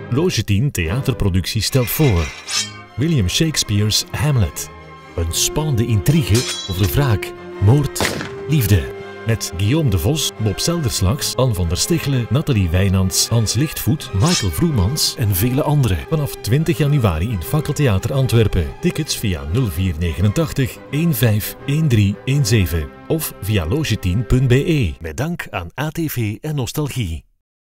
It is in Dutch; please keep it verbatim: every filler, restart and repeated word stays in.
Loge tien theaterproductie stelt voor William Shakespeare's Hamlet. Een spannende intrigue over wraak, moord, liefde. Met Guillaume de Vos, Bob Selderslags, Anne van der Stichelen, Nathalie Wijnands, Hans Lichtvoet, Michael Vroemans en vele anderen. Vanaf twintig januari in Fakkeltheater Antwerpen. Tickets via nul vier negenentachtig vijftig drie een zeven of via loge tien punt be. Met dank aan A T V en Nostalgie.